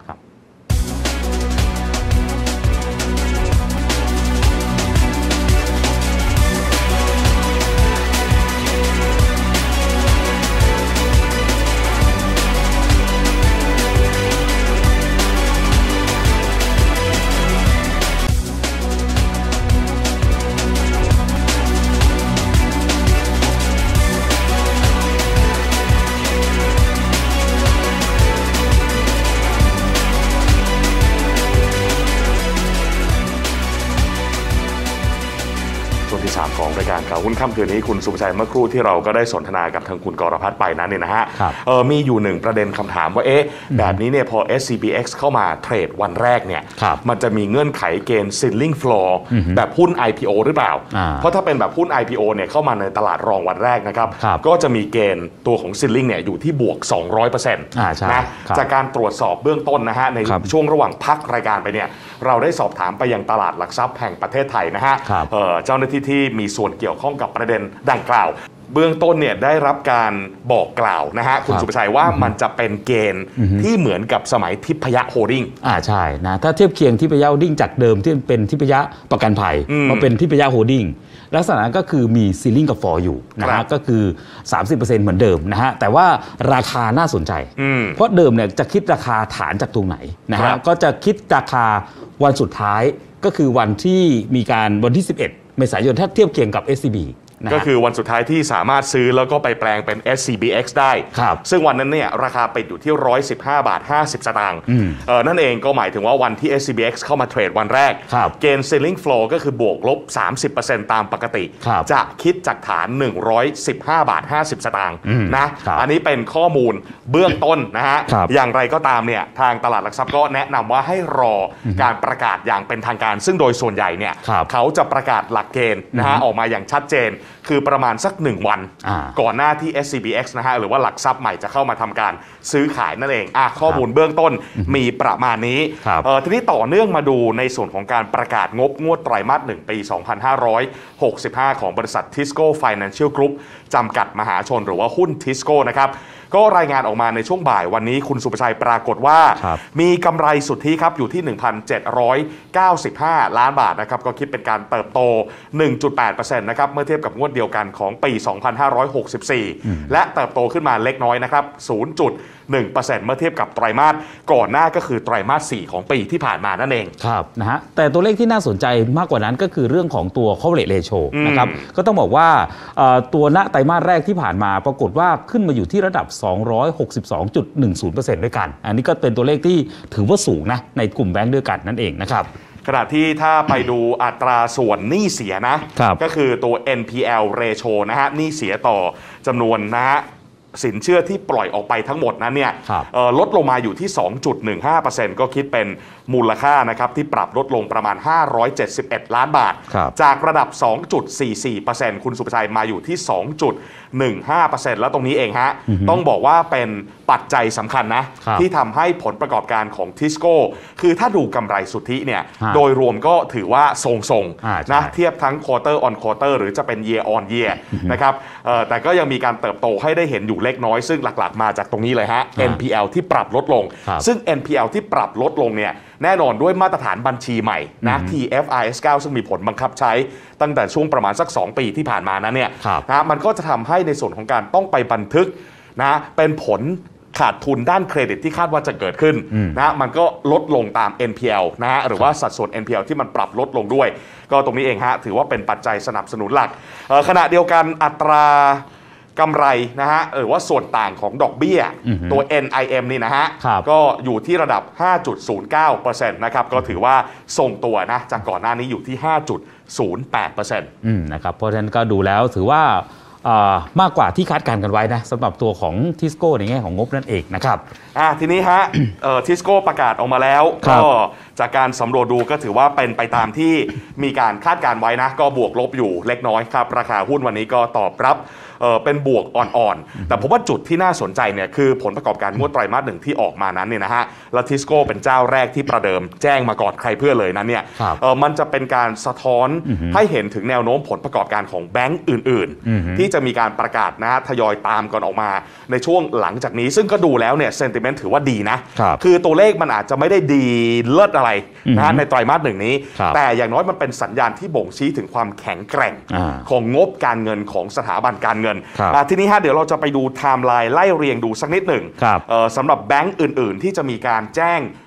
รายการข่าวหุ้นค่ำคืนนี้คุณสุภชัยเมื่อครู่ที่เราก็ได้สนทนากับทางคุณกรพัฒน์ไปนั้นเนี่ยนะฮะมีอยู่หนึ่งประเด็นคำถามว่าเอ๊ะแบบนี้เนี่ยพอ เอส ซี บี เอ็กซ์ เข้ามาเทรดวันแรกเนี่ยมันจะมีเงื่อนไขเกณฑ์ ceiling floor แบบหุ้น ไอ พี โอ หรือเปล่าเพราะถ้าเป็นแบบหุ้น ไอ พี โอ เนี่ยเข้ามาในตลาดรองวันแรกนะครับก็จะมีเกณฑ์ตัวของ ceiling เนี่ยอยู่ที่บวก สองร้อยเปอร์เซ็นต์ นะจากการตรวจสอบเบื้องต้นนะฮะในช่วงระหว่างพักรายการไปเนี่ยเราได้สอบถามไปยังตลาดหลักทรัพย์แห่งประเทศไทยนะฮะเจ้าหน้าที่ที่มีส่วนเกี่ยวข้องกับประเด็นดังกล่าวเบื้องต้นเนี่ยได้รับการบอกกล่าวนะฮะคุณสุภชัยว่ามันจะเป็นเกณฑ์ที่เหมือนกับสมัยทิพยโฮลดิ้งอ่าใช่นะถ้าเทียบเคียงทิพยโฮลดิ้งจากเดิมที่เป็นทิพยประกันภัยมาเป็นทิพยโฮลดิ้งลักษณะก็คือมีซีลิ่งกับฟอร์อยู่นะฮะก็คือ สามสิบเปอร์เซ็นต์ เหมือนเดิมนะฮะแต่ว่าราคาน่าสนใจเพราะเดิมเนี่ยจะคิดราคาฐานจากตรงไหนนะฮะก็จะคิดราคาวันสุดท้ายก็คือวันที่มีการวันที่สิบเอ็ดเมษายนถ้าเทียบเคียงกับ เอส ซี บีก็คือวันสุดท้ายที่สามารถซื้อแล้วก็ไปแปลงเป็น เอส ซี บี เอ็กซ์ ได้ซึ่งวันนั้นเนี่ยราคาปิดอยู่ที่หนึ่งร้อยสิบห้าบาทห้าสิบสตางค์เออนั่นเองก็หมายถึงว่าวันที่ เอส ซี บี เอ็กซ์ เข้ามาเทรดวันแรกเกณฑ์ ceiling floor ก็คือบวกลบ สามสิบเปอร์เซ็นต์ ตามปกติจะคิดจากฐานหนึ่งร้อยสิบห้าบาทห้าสิบสตางค์นะอันนี้เป็นข้อมูลเบื้องต้นนะฮะอย่างไรก็ตามเนี่ยทางตลาดหลักทรัพย์ก็แนะนำว่าให้รอการประกาศอย่างเป็นทางการซึ่งโดยส่วนใหญ่เนี่ยเขาจะประกาศหลักเกณฑ์นะฮะออกมาอย่างชัดเจนคือประมาณสักหนึ่งวันก่อนหน้าที่ เอส ซี บี เอ็กซ์ นะฮะหรือว่าหลักทรัพย์ใหม่จะเข้ามาทำการซื้อขายนั่นเองอ่ะข้อมูลเบื้องต้นมีประมาณนี้ทีนี้ต่อเนื่องมาดูในส่วนของการประกาศงบงวดไตรมาสหนึ่งปีสองพันห้าร้อยหกสิบห้าของบริษัท Tisco Financial Group จำกัดมหาชนหรือว่าหุ้น Tisco นะครับก็รายงานออกมาในช่วงบ่ายวันนี้คุณสุภชัยปรากฏว่ามีกำไรสุทธิครับอยู่ที่ หนึ่งพันเจ็ดร้อยเก้าสิบห้า ล้านบาทนะครับก็คิดเป็นการเติบโต หนึ่งจุดแปดเปอร์เซ็นต์ นะครับเมื่อเทียบกับงวดเดียวกันของปี สองพันห้าร้อยหกสิบสี่ และเติบโตขึ้นมาเล็กน้อยนะครับ ศูนย์จุดหนึ่งเปอร์เซ็นต์ เมื่อเทียบกับไตรมาสก่อนหน้าก็คือไตรมาสสี่ของปีที่ผ่านมานั่นเองครับนะฮะแต่ตัวเลขที่น่าสนใจมากกว่านั้นก็คือเรื่องของตัว coverage ratio นะครับก็ต้องบอกว่าตัวณไตรมาสแรกที่ผ่านมาปรากฏว่าขึ้นมาอยู่ที่ระดับ สองร้อยหกสิบสองจุดหนึ่งศูนย์เปอร์เซ็นต์ ด้วยกันอันนี้ก็เป็นตัวเลขที่ถือว่าสูงนะในกลุ่มแบงก์ด้วยกันนั่นเองนะครับขณะที่ถ้าไปดูอัตราส่วนหนี้เสียนะก็คือตัว เอ็น พี แอล ratio นะฮะหนี้เสียต่อจำนวนนะฮะสินเชื่อที่ปล่อยออกไปทั้งหมดนั้นเนี่ยลดลงมาอยู่ที่ สองจุดหนึ่งห้าเปอร์เซ็นต์ ก็คิดเป็นมูลค่านะครับที่ปรับลดลงประมาณห้าร้อยเจ็ดสิบเอ็ดล้านบาทจากระดับ สองจุดสี่สี่เปอร์เซ็นต์ คุณสุภชัยมาอยู่ที่ สองจุดหนึ่งห้าเปอร์เซ็นต์ แล้วตรงนี้เองฮะต้องบอกว่าเป็นปัจจัยสำคัญนะที่ทำให้ผลประกอบการของ Tisco คือถ้าดูกำไรสุทธิเนี่ยโดยรวมก็ถือว่าทรงๆนะเทียบทั้ง quarter on quarter หรือจะเป็น year on year นะครับแต่ก็ยังมีการเติบโตให้ได้เห็นอยู่เล็กน้อยซึ่งหลักๆมาจากตรงนี้เลยฮะ เอ็น พี แอล ที่ปรับลดลงซึ่ง เอ็น พี แอล ที่ปรับลดลงเนี่ยแน่นอนด้วยมาตรฐานบัญชีใหม่นะ ที เอฟ อาร์ เอส เก้า ซึ่งมีผลบังคับใช้ตั้งแต่ช่วงประมาณสักสองปีที่ผ่านมานั้นเนี่ยนะมันก็จะทำให้ในส่วนของการต้องไปบันทึกนะเป็นผลขาดทุนด้านเครดิตที่คาดว่าจะเกิดขึ้นนะมันก็ลดลงตาม เอ็น พี แอล นะฮะหรือว่าสัดส่วน เอ็น พี แอล ที่มันปรับลดลงด้วยก็ตรงนี้เองฮะถือว่าเป็นปัจจัยสนับสนุนหลักขณะเดียวกันอัตรากำไรนะฮะหรือว่าส่วนต่างของดอกเบี้ยตัว เอ็น ไอ เอ็ม นี่นะฮะก็อยู่ที่ระดับ ห้าจุดศูนย์เก้าเปอร์เซ็นต์ นะครับก็ถือว่าทรงตัวนะจากก่อนหน้านี้อยู่ที่ ห้าจุดศูนย์แปดเปอร์เซ็นต์อืมนะครับเพราะฉะนั้นก็ดูแล้วถือว่ามากกว่าที่คาดการณ์กันไว้นะสำหรับตัวของ Tisco ในแง่ของงบนั่นเองนะครับอ่าทีนี้ฮะเอ่อ Tisco ประกาศออกมาแล้วก็จากการสำรวจดูก็ถือว่าเป็นไปตามที่มีการคาดการณ์ไว้นะก็บวกลบอยู่เล็กน้อยครับราคาหุ้นวันนี้ก็ตอบรับเออเป็นบวกอ่อนๆแต่ผมว่าจุดที่น่าสนใจเนี่ยคือผลประกอบการงวดไตรมาสหนึ่งที่ออกมานั้นเนี่ยนะฮะแล้ว Tisco เป็นเจ้าแรกที่ประเดิมแจ้งมาก่อนใครเพื่อเลยนั้นเนี่ยเออมันจะเป็นการสะท้อนให้เห็นถึงแนวโน้มผลประกอบการของแบงก์อื่นๆที่จะมีการประกาศนะฮะทยอยตามกันออกมาในช่วงหลังจากนี้ซึ่งก็ดูแล้วเนี่ยเซนติเมนต์ถือว่าดีนะคือตัวเลขมันอาจจะไม่ได้ดีเลิศอะไรนะฮะในไตรมาสหนึ่งนี้แต่อย่างน้อยมันเป็นสัญญาณที่บ่งชี้ถึงความแข็งแกร่งของงบการเงินของสถาบันการเงินทีนี้ฮะเดี๋ยวเราจะไปดูไทม์ไลน์ไล่เรียงดูสักนิดหนึ่งสำหรับแบงก์อื่นๆที่จะมีการแจ้ง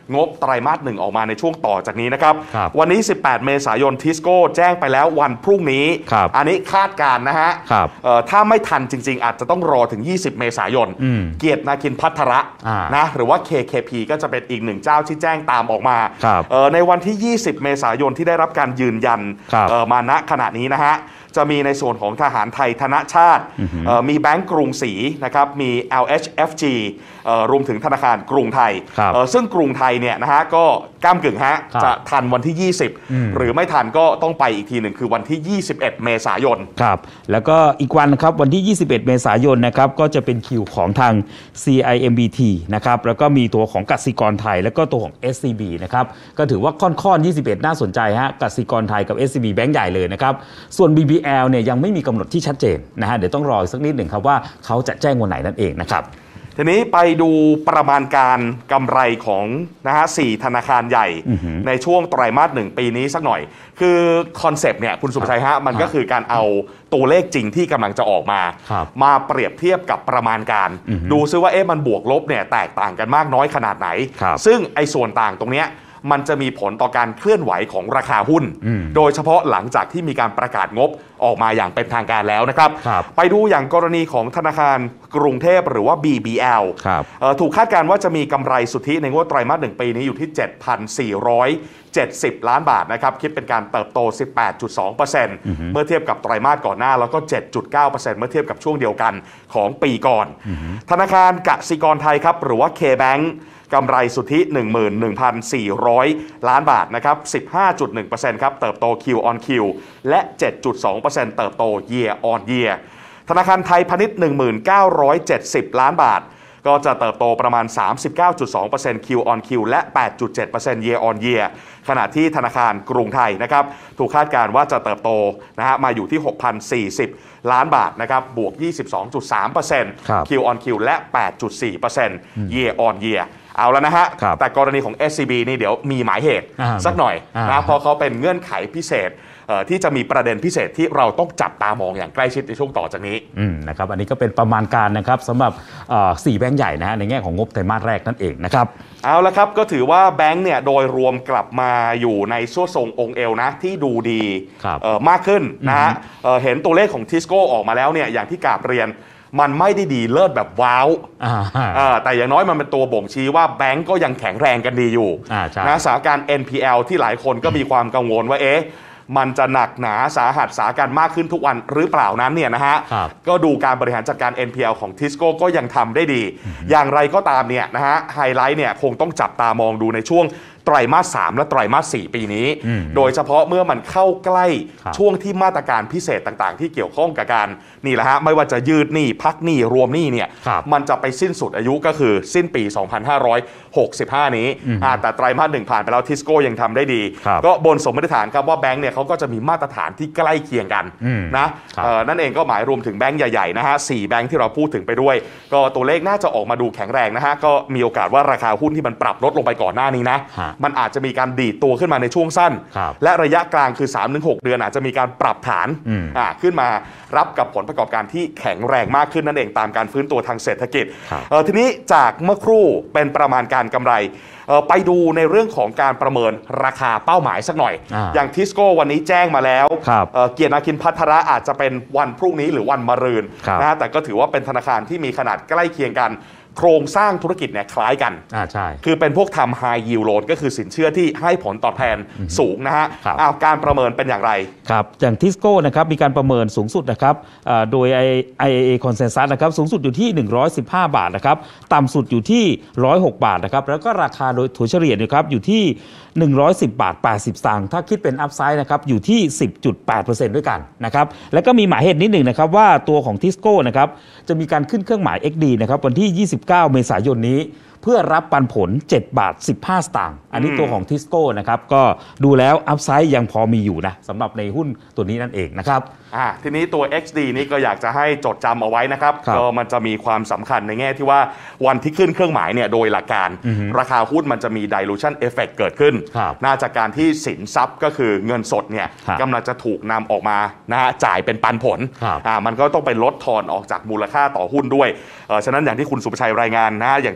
งบไตรมาสหนึ่งออกมาในช่วงต่อจากนี้นะครับวันนี้สิบแปดเมษายนทิสโก้แจ้งไปแล้ววันพรุ่งนี้อันนี้คาดการณ์นะฮะถ้าไม่ทันจริงๆอาจจะต้องรอถึงยี่สิบเมษายนเกียรตินาคินภัทระนะหรือว่า เค เค พี ก็จะเป็นอีกหนึ่งเจ้าที่แจ้งตามออกมาในวันที่ยี่สิบเมษายนที่ได้รับการยืนยันมาณขณะนี้นะฮะจะมีในส่วนของทหารไทยธนชาติมีแบงก์กรุงศรีนะครับมี แอล เอช เอฟ จี รวมถึงธนาคารกรุงไทยซึ่งกรุงไทยเนี่ยนะฮะก็ก้ามกึ่งฮะจะทันวันที่ยี่สิบหรือไม่ทันก็ต้องไปอีกทีหนึ่งคือวันที่ยี่สิบเอ็ดเมษายนครับแล้วก็อีกวันนะครับวันที่ยี่สิบเอ็ดเมษายนนะครับก็จะเป็นคิวของทาง ซี ไอ เอ็ม บี ที นะครับแล้วก็มีตัวของกสิกรไทยแล้วก็ตัวของ เอส ซี บี นะครับก็ถือว่าค่อนๆยี่สิบเอ็ดน่าสนใจฮะกสิกรไทยกับ เอส ซี บี แบงก์ใหญ่เลยนะครับส่วน บี บี แอล เนี่ยยังไม่มีกำหนดที่ชัดเจนนะฮะเดี๋ยวต้องรออีกสักนิดหนึ่งครับว่าเขาจะแจ้งวันไหนนั่นเองนะครับทีนี้ไปดูประมาณการกำไรของนะฮะสี่ธนาคารใหญ่ในช่วงไตรมาสหนึ่งปีนี้สักหน่อยคือคอนเซปต์เนี่ยคุณสุภชัยฮะมันก็คือการเอาตัวเลขจริงที่กำลังจะออกมามาเปรียบเทียบกับประมาณการดูซิว่าเอ๊ะมันบวกลบเนี่ยแตกต่างกันมากน้อยขนาดไหนซึ่งไอ้ส่วนต่างตรงเนี้ยมันจะมีผลต่อการเคลื่อนไหวของราคาหุ้นโดยเฉพาะหลังจากที่มีการประกาศงบออกมาอย่างเป็นทางการแล้วนะครับไปดูอย่างกรณีของธนาคารกรุงเทพหรือว่า บี บี แอล ถูกคาดการณ์ว่าจะมีกำไรสุทธิในงวดไตรมาสหนึ่งปีนี้อยู่ที่ เจ็ดพันสี่ร้อยเจ็ดสิบ ล้านบาทนะครับคิดเป็นการเติบโต สิบแปดจุดสองเปอร์เซ็นต์ เมื่อเทียบกับไตรมาสก่อนหน้าแล้วก็ เจ็ดจุดเก้าเปอร์เซ็นต์ เมื่อเทียบกับช่วงเดียวกันของปีก่อนธนาคารกสิกรไทยครับหรือว่า K-Bankกำไรสุทธิ หนึ่งหมื่นหนึ่งพันสี่ร้อย ล้านบาทนะครับ สิบห้าจุดหนึ่งเปอร์เซ็นต์ ครับเติบโต Q on Q และ เจ็ดจุดสองเปอร์เซ็นต์ เติบโต Year on Year ธนาคารไทยพาณิชย์ หนึ่งพันเก้าร้อยเจ็ดสิบ ล้านบาทก็จะเติบโตประมาณ สามสิบเก้าจุดสองเปอร์เซ็นต์ Q on Q และ แปดจุดเจ็ดเปอร์เซ็นต์ Year on Year ขณะที่ธนาคารกรุงไทยนะครับถูกคาดการณ์ว่าจะเติบโตนะฮะมาอยู่ที่ หกพันสี่สิบ ล้านบาทนะครับบวก ยี่สิบสองจุดสามเปอร์เซ็นต์ Q on Q และ แปดจุดสี่เปอร์เซ็นต์ Year on Yearเอาแล้วนะฮะแต่กรณีของ เอส ซี บี นี่เดี๋ยวมีหมายเหตุสักหน่อยนะเพราะเขาเป็นเงื่อนไขพิเศษที่จะมีประเด็นพิเศษที่เราต้องจับตามองอย่างใกล้ชิดในช่วงต่อจากนี้นะครับอันนี้ก็เป็นประมาณการนะครับสำหรับสี่แบงก์ใหญ่นะฮะในแง่ของงบไตรมาสแรกนั่นเองนะครับเอาละครับก็ถือว่าแบงก์เนี่ยโดยรวมกลับมาอยู่ในส่วนทรงองค์เอวนะที่ดูดีมากขึ้นนะฮะเห็นตัวเลขของทิสโก้ออกมาแล้วเนี่ยอย่างที่กราบเรียนมันไม่ได้ดีเลิศแบบว้าวแต่อย่างน้อยมันเป็นตัวบ่งชี้ว่าแบงก์ก็ยังแข็งแรงกันดีอยู่นะสถานการณ์ เอ็น พี แอล ที่หลายคนก็มีความกังวลว่าเอ๊ะมันจะหนักหนาสาหัสสากันมากขึ้นทุกวันหรือเปล่านั้นเนี่ยนะฮะก็ดูการบริหารจัดการ เอ็น พี แอล ของทิสโก้ก็ยังทำได้ดีอย่างไรก็ตามเนี่ยนะฮะไฮไลท์เนี่ยคงต้องจับตามองดูในช่วงไตรมาสสามและไตรมาสสี่ปีนี้โดยเฉพาะเมื่อมันเข้าใกล้ช่วงที่มาตรการพิเศษต่างๆที่เกี่ยวข้องกับการนี่แหละฮะไม่ว่าจะยืดหนี้พักหนี้รวมหนี้เนี่ยมันจะไปสิ้นสุดอายุก็คือสิ้นปีสองพันห้าร้อยหกสิบห้านี้แต่ไตรมาสหนึ่งผ่านไปแล้วทิสโก้ยังทำได้ดีก็บนสมมติฐานครับว่าแบงก์เนี่ยเขาก็จะมีมาตรฐานที่ใกล้เคียงกันนะนั่นเองก็หมายรวมถึงแบงก์ใหญ่ๆนะฮะสี่แบงก์ที่เราพูดถึงไปด้วยก็ตัวเลขน่าจะออกมาดูแข็งแรงนะฮะก็มีโอกาสว่าราคาหุ้นที่มันปรับลดลงไปก่อนหน้านี้นะมันอาจจะมีการดีดตัวขึ้นมาในช่วงสั้นและระยะกลางคือ สามถึงหก เดือนอาจจะมีการปรับฐานขึ้นมารับกับผลประกอบการที่แข็งแรงมากขึ้นนั่นเองตามการฟื้นตัวทางเศรษฐกิจทีนี้จากเมื่อครู่เป็นประมาณการกำไรไปดูในเรื่องของการประเมินราคาเป้าหมายสักหน่อย อ, อย่างทิสโก้วันนี้แจ้งมาแล้วเกียรตินาคินภัทระอาจจะเป็นวันพรุ่งนี้หรือวันมะรืนนะแต่ก็ถือว่าเป็นธนาคารที่มีขนาดใกล้เคียงกันโครงสร้างธุรกิจเนี่ยคล้ายกันอ่าใช่คือเป็นพวกทำ high yield loan ก็คือสินเชื่อที่ให้ผลตอบแทนสูงนะฮะอ้าวการประเมินเป็นอย่างไรครับอย่างทิสโก้นะครับมีการประเมินสูงสุดนะครับโดย ไอ เอ เอ Consensus นะครับสูงสุดอยู่ที่หนึ่งร้อยสิบห้าบาทนะครับต่ำสุดอยู่ที่หนึ่งร้อยหกบาทนะครับแล้วก็ราคาโดยถัวเฉลี่ยนะครับอยู่ที่หนึ่งร้อยสิบบาทแปดสิบสตางค์ถ้าคิดเป็นอัพไซด์นะครับอยู่ที่ สิบจุดแปดเปอร์เซ็นต์ ด้วยกันนะครับแล้วก็มีหมายเหตุนิดหนึ่งนะครับว่าตัวของทิสโก้นะครับจะมีการขึ้นเครื่องหมาย เอ็กซ์ ดี นะครับวันที่ยี่สิบเก้าเมษายนนี้เพื่อรับปันผลเจ็ดบาทสิบห้าสตางค์อันนี้ตัวของทิสโก้นะครับก็ดูแล้วอัพไซด์ยังพอมีอยู่นะสำหรับในหุ้นตัวนี้นั่นเองนะครับอ่าทีนี้ตัว เอ็กซ์ ดี นี่ก็อยากจะให้จดจำเอาไว้นะครับก็มันจะมีความสำคัญในแง่ที่ว่าวันที่ขึ้นเครื่องหมายเนี่ยโดยหลักการราคาหุ้นมันจะมี dilution effect เกิดขึ้นน่าจากการที่สินทรัพย์ก็คือเงินสดเนี่ยกำลังจะถูกนำออกมานะฮะจ่ายเป็นปันผลอ่ามันก็ต้องไปลดทอนออกจากมูลค่าต่อหุ้นด้วยเออฉะนั้นอย่างที่คุณสุภชัยรายงานนะอย่างทิสโก้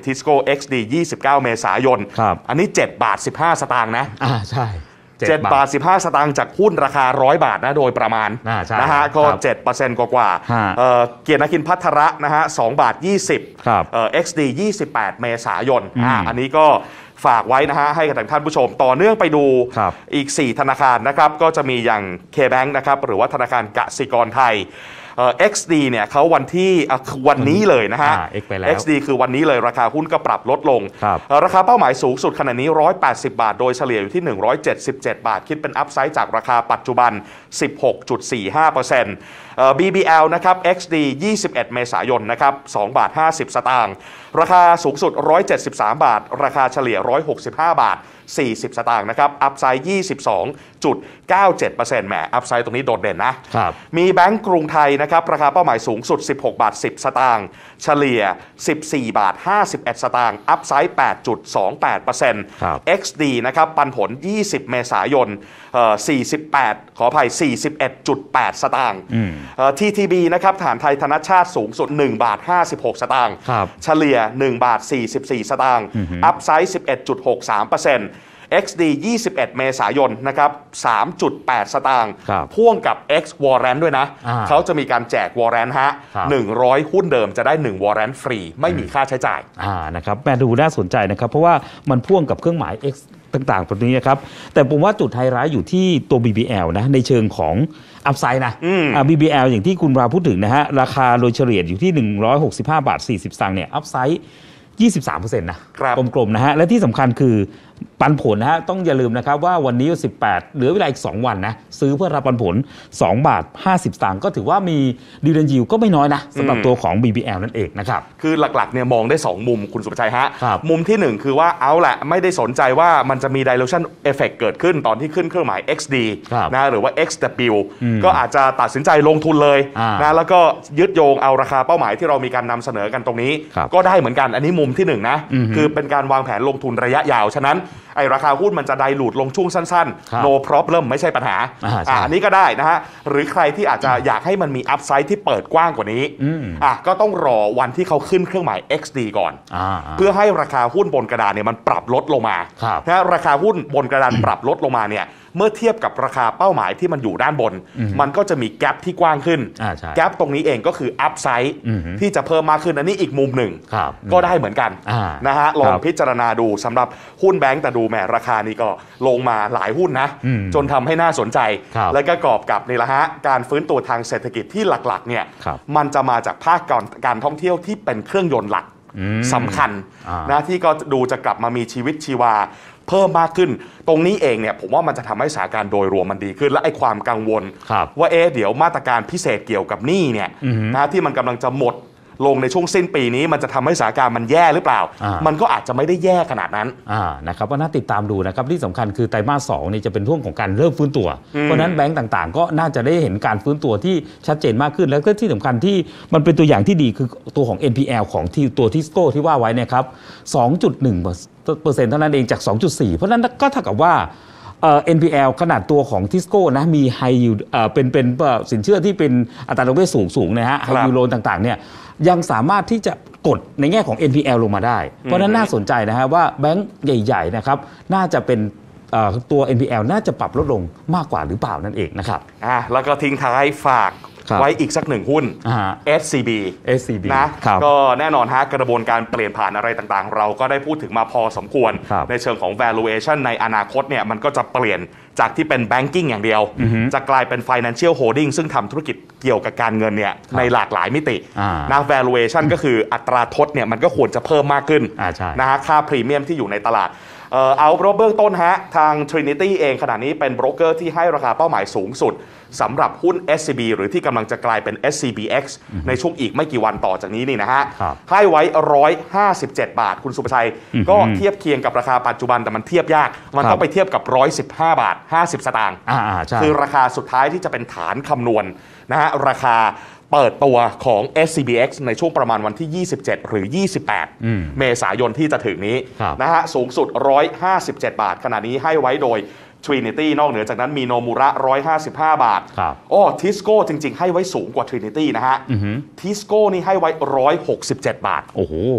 เอ็กซ์ ดี ยี่สิบเก้า เมษายนอันนี้เจ็ดบาทสิบห้าสตางค์นะอ่าใช่เจ็ดบาทสิบห้าสตางค์จากหุ้นราคาหนึ่งร้อยบาทนะโดยประมาณนะฮะก็ เจ็ดเปอร์เซ็นต์ กว่าๆเอ่อเกียรตินคินภัทระนะฮะสองบาทยี่สิบครับเอ่อ เอ็กซ์ ดี ยี่สิบแปด เมษายนอ่าอันนี้ก็ฝากไว้นะฮะให้กับท่านผู้ชมต่อเนื่องไปดูอีกสี่ธนาคารนะครับก็จะมีอย่าง K-Bank นะครับหรือว่าธนาคารกสิกรไทยเอ่อ เอ็กซ์ ดี เนี่ยเขาวันที่วันนี้เลยนะฮะเอ็กซ์ดี คือวันนี้เลยราคาหุ้นก็ปรับลดลงราคาเป้าหมายสูงสุดขณะนี้หนึ่งร้อยแปดสิบบาทโดยเฉลี่ยอยู่ที่หนึ่งร้อยเจ็ดสิบเจ็ดบาทคิดเป็นอัพไซด์จากราคาปัจจุบัน สิบหกจุดสี่ห้าเปอร์เซ็นต์ เอ่อ บี บี แอล นะครับ เอ็กซ์ ดี ยี่สิบเอ็ด เมษายนนะครับสองบาทห้าสิบสตางค์ราคาสูงสุดหนึ่งร้อยเจ็ดสิบสามบาทราคาเฉลี่ยหนึ่งร้อยหกสิบห้าบาทสี่สิบสตางค์นะครับอัพไซด์ ยี่สิบสองจุดเก้าเจ็ดเปอร์เซ็นต์ แหมอัพไซด์ตรงนี้โดดเด่นนะครับมีแบงก์กรุงไทยนะครับราคาเป้าหมายสูงสุดสิบหกบาทสิบสตางค์เฉลี่ยสิบสี่บาทห้าสิบเอ็ดสตางค์อัพไซด์ แปดจุดสองแปดเปอร์เซ็นต์ เอ็กซ์ ดี นะครับปันผลยี่สิบเมษายนเอ่อสี่สิบแปดขออภัย สี่สิบเอ็ดจุดแปด สตางค์เอ่อ ที ที บี นะครับฐานไทยธนชาติสูงสุดหนึ่งบาทห้าสิบหกสตางค์เฉลี่ยหนึ่งบาทสี่สิบสี่สตางค์อัพไซด์ สิบเอ็ดจุดหกสามเปอร์เซ็นต์เอ็กซ์ ดี ยี่สิบเอ็ด เมษายนนะครับ สามจุดแปด สตางค์พ่วงกับ X Warrant ด้วยนะเขาจะมีการแจก Warrant ฮะหนึ่งร้อยหุ้นเดิมจะได้หนึ่ง Warrant ฟรีไม่มีค่าใช้จ่ายอ่านะครับแม่ดูน่าสนใจนะครับเพราะว่ามันพ่วงกับเครื่องหมาย X ต่างๆตัวนี้นะครับแต่ผมว่าจุดไฮไลท์อยู่ที่ตัว บี บี แอล นะในเชิงของอัพไซด์นะอ่า บี บี แอล อย่างที่คุณราพูดถึงนะฮะราคาโดยเฉลี่ยอยู่ที่หนึ่งร้อยหกสิบห้าบาทสี่สิบสตางค์เนี่ยอัพไซด์ยี่สิบสามเปอร์เซ็นต์ นะกลมๆนะฮะและที่สำคัญคือปันผลนะฮะต้องอย่าลืมนะครับว่าวันนี้สิบแปดเหลือเวลาอีกสองวันนะซื้อเพื่อรับปันผลสองบาทห้าสิบสตางค์ก็ถือว่ามีดิวิเดนด์ยิลด์ก็ไม่น้อยนะสำหรับตัวของ บี บี แอล นั่นเองนะครับคือหลักๆเนี่ยมองได้สองมุมคุณสุภชัยฮะมุมที่หนึ่งคือว่าเอาแหละไม่ได้สนใจว่ามันจะมี dilution effect เกิดขึ้นตอนที่ขึ้นเครื่องหมาย เอ็กซ์ ดี นะหรือว่า เอ็กซ์ ดับเบิลยู ก็อาจจะตัดสินใจลงทุนเลยนะแล้วก็ยึดโยงเอาราคาเป้าหมายที่เรามีการนำเสนอกันตรงนี้ก็ได้เหมือนกันอันนี้มุมที่หนึ่งนะคือเป็นการวางแผนลงทุนระยะยาวฉะนั้นไอราคาหุ้นมันจะไดลูทลงช่วงสั้นๆ no problem ไม่ใช่ปัญหาอ่าอันนี้ก็ได้นะฮะหรือใครที่อาจจะอยากให้มันมีอัพไซด์ที่เปิดกว้างกว่านี้อ่ะก็ต้องรอวันที่เขาขึ้นเครื่องหมาย เอ็กซ์ ดี ก่อนเพื่อให้ราคาหุ้นบนกระดานเนี่ยมันปรับลดลงมาถ้าราคาหุ้นบนกระดานปรับลดลงมาเนี่ยเมื่อเทียบกับราคาเป้าหมายที่มันอยู่ด้านบนมันก็จะมีแกปที่กว้างขึ้นแกปตรงนี้เองก็คืออัพไซด์ที่จะเพิ่มมากขึ้นอันนี้อีกมุมหนึ่งก็ได้เหมือนกันนะฮะลองพิจารณาดูสำหรับหุ้นแบงก์แต่ดูแหมราคานี้ก็ลงมาหลายหุ้นนะจนทำให้น่าสนใจและก็กอบกับนี่แหละฮะการฟื้นตัวทางเศรษฐกิจที่หลักๆเนี่ยมันจะมาจากภาคการการท่องเที่ยวที่เป็นเครื่องยนต์หลักสำคัญนะที่ก็ดูจะกลับมามีชีวิตชีวาเพิ่มมากขึ้นตรงนี้เองเนี่ยผมว่ามันจะทำให้สถานการณ์โดยรวมมันดีขึ้นและไอ้ความกังวลว่าเอ๊ะเดี๋ยวมาตรการพิเศษเกี่ยวกับหนี้เนี่ยนะที่มันกำลังจะหมดลงในช่วงสิ้นปีนี้มันจะทำให้สถานการณ์มันแย่หรือเปล่ามันก็อาจจะไม่ได้แย่ขนาดนั้นนะครับว่าน่าติดตามดูนะครับที่สำคัญคือไตรมาสสองนี่จะเป็นช่วงของการเริ่มฟื้นตัวเพราะนั้นแบงก์ต่างๆก็น่าจะได้เห็นการฟื้นตัวที่ชัดเจนมากขึ้นแล้วก็ที่สำคัญที่มันเป็นตัวอย่างที่ดีคือตัวของ เอ็น พี แอล ของที่ตัวทิสโก้ที่ว่าไว้เนี่ยครับ สองจุดหนึ่งเปอร์เซ็นต์ เท่านั้นเองจาก สองจุดสี่ เพราะนั้นก็เท่ากับว่าเอ่อ เอ็น พี แอล ขนาดตัวของทิสโก้นะมีไฮยูเอ่อเป็นเป็นสินเชื่อที่เป็นอัตราดอกเบี้ยสูงสูงนะฮะไฮยูโลนต่างๆเนี่ยยังสามารถที่จะกดในแง่ของ เอ็น พี แอล ลงมาได้เพราะนั้นน่าสนใจนะฮะว่าแบงก์ใหญ่ๆนะครับน่าจะเป็นตัว เอ็น พี แอล น่าจะปรับลดลงมากกว่าหรือเปล่านั่นเองนะครับอ่าแล้วก็ทิ้งท้ายฝากไว้อีกสักหนึ่งหุ้น เอส ซี บีเอส ซี บีนะก็แน่นอนฮะกระบวนการเปลี่ยนผ่านอะไรต่างๆเราก็ได้พูดถึงมาพอสมควรในเชิงของ valuation ในอนาคตเนี่ยมันก็จะเปลี่ยนจากที่เป็น banking อย่างเดียวจะกลายเป็น financial holding ซึ่งทำธุรกิจเกี่ยวกับการเงินเนี่ยในหลากหลายมิตินะ valuation ก็คืออัตราทดเนี่ยมันก็ควรจะเพิ่มมากขึ้นนะฮะค่าพรีเมียมที่อยู่ในตลาดเอ่อเอาเบื้องต้นฮะทาง Trinity เองขณะนี้เป็นโบรกเกอร์ที่ให้ราคาเป้าหมายสูงสุดสำหรับหุ้น เอส ซี บี หรือที่กำลังจะกลายเป็น เอส ซี บี เอ็กซ์ ในช่วงอีกไม่กี่วันต่อจากนี้นี่นะฮะให้ไว้หนึ่งร้อยห้าสิบเจ็ดบาทคุณสุภชัยก็เทียบเคียงกับราคาปัจจุบันแต่มันเทียบยากมันต้องไปเทียบกับหนึ่งร้อยสิบห้าบาทห้าสิบสตางค์คือราคาสุดท้ายที่จะเป็นฐานคำนวณนะฮะราคาเปิดตัวของ เอส ซี บี เอ็กซ์ ในช่วงประมาณวันที่ยี่สิบเจ็ดหรือยี่สิบแปดเมษายนที่จะถึงนี้นะฮะสูงสุดหนึ่งร้อยห้าสิบเจ็ดบาทขณะนี้ให้ไว้โดย Trinity นอกเหนือจากนั้นมีโนมุระหนึ่งร้อยห้าสิบห้าบาทโอ้ทิสโก้จริงๆให้ไว้สูงกว่า Trinity นะฮะทิสโก้นี่ให้ไว้หนึ่งร้อยหกสิบเจ็ดบาทโอ้โห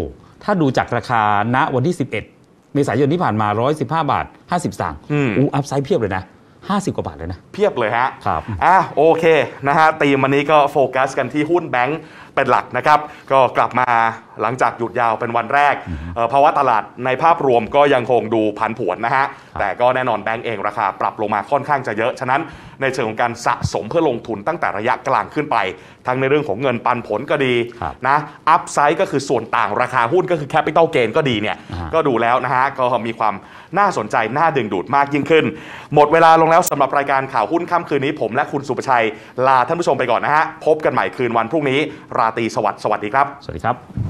ถ้าดูจากราคาณวันที่สิบเอ็ดเมษายนที่ผ่านมาหนึ่งร้อยสิบห้าบาทห้าสิบสตางค์อู้อัพไซด์เพียบเลยนะห้าสิบกว่าบาทเลยนะเพียบเลยฮะครับอ่ะโอเคนะฮะตีมวันนี้ก็โฟกัสกันที่หุ้นแบงก์เป็นหลักนะครับก็กลับมาหลังจากหยุดยาวเป็นวันแรกเพราะว่าตลาดในภาพรวมก็ยังคงดูผันผวนนะฮะแต่ก็แน่นอนแบงก์เองราคาปรับลงมาค่อนข้างจะเยอะฉะนั้นในเชิงของการสะสมเพื่อลงทุนตั้งแต่ระยะกลางขึ้นไปทั้งในเรื่องของเงินปันผลก็ดีนะอัพไซด์ก็คือส่วนต่างราคาหุ้นก็คือแคปิตอลเกนก็ดีเนี่ยก็ดูแล้วนะฮะก็มีความน่าสนใจน่าดึงดูดมากยิ่งขึ้นหมดเวลาลงแล้วสำหรับรายการข่าวหุ้นค่ำคืนนี้ผมและคุณสุประชัยลาท่านผู้ชมไปก่อนนะฮะพบกันใหม่คืนวันพรุ่งนี้ราตรีสวัสดิ์สวัสดีครับสวัสดีครับ